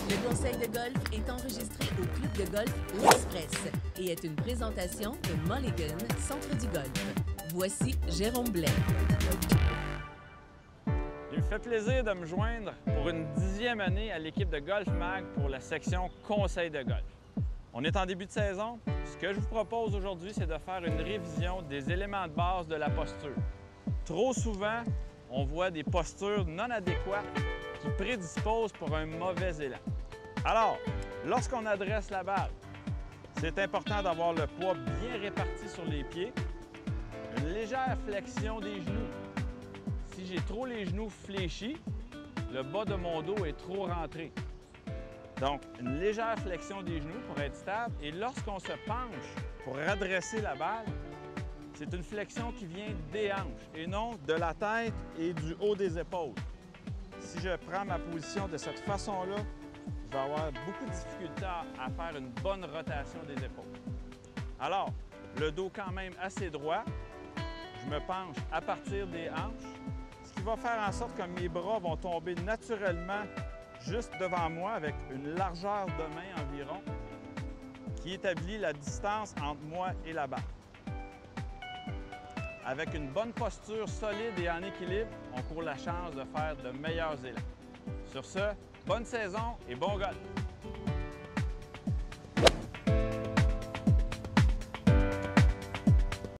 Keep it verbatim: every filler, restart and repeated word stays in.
Le conseil de golf est enregistré au Club de golf L'Express et est une présentation de Mulligan, Centre du golf. Voici Jérôme Blais. Il me fait plaisir de me joindre pour une dixième année à l'équipe de Golf Mag pour la section conseil de golf. On est en début de saison. Ce que je vous propose aujourd'hui, c'est de faire une révision des éléments de base de la posture. Trop souvent, on voit des postures non adéquates qui prédisposent pour un mauvais élan. Alors, lorsqu'on adresse la balle, c'est important d'avoir le poids bien réparti sur les pieds, une légère flexion des genoux. Si j'ai trop les genoux fléchis, le bas de mon dos est trop rentré. Donc, une légère flexion des genoux pour être stable. Et lorsqu'on se penche pour redresser la balle, c'est une flexion qui vient des hanches et non de la tête et du haut des épaules. Si je prends ma position de cette façon-là, je vais avoir beaucoup de difficultés à faire une bonne rotation des épaules. Alors, le dos quand même assez droit, je me penche à partir des hanches, ce qui va faire en sorte que mes bras vont tomber naturellement juste devant moi avec une largeur de main environ qui établit la distance entre moi et la balle. Avec une bonne posture solide et en équilibre, on court la chance de faire de meilleurs élans. Sur ce, bonne saison et bon golf!